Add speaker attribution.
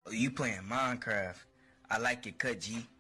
Speaker 1: Oh, you playing Minecraft. I like your cut, G.